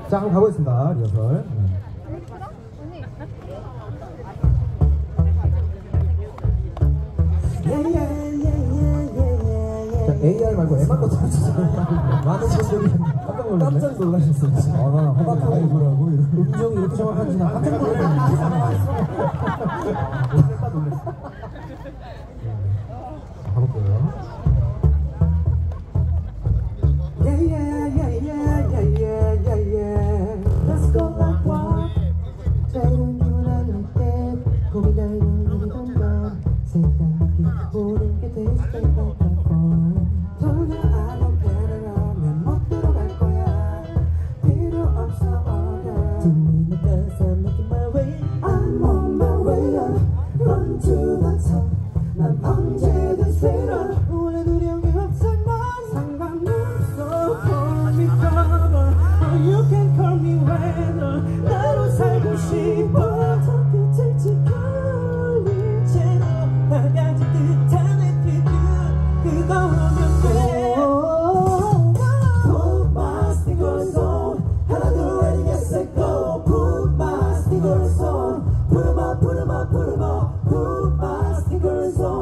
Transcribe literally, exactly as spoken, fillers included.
자, 그럼 가보겠습니다. 리허설. 자, 에이아이 말고 에만 거 들어주세요. 많은 분들이 깜짝 놀랐네. 깜짝 놀라셨어요. 아, 나 허각하고 이거라고. 음정이 이렇게 정확한지 나 깜짝 놀랐네. 가볼게요. Let's go like what? 자유로운 유난할 때 고민할 일이 던져 생각이 모든 게 될 수도 있다고 전혀 안 오게라면 못 들어갈 거야 필요 없어 어려 두 눈을 감아 making my way I'm on my way up run to the top 난 언제든 straight up 원래 두려운 게 없어 난 상관없어 call me trouble or you can call me weather 나로 살고 싶어 저 빛을 지켜올릴 채로 나가지 듯한 attitude 그거 오면 돼 Put my stickers on 하나 둘 ready get set go Put my stickers on Put 'em up, put 'em up, put 'em up Put my stickers on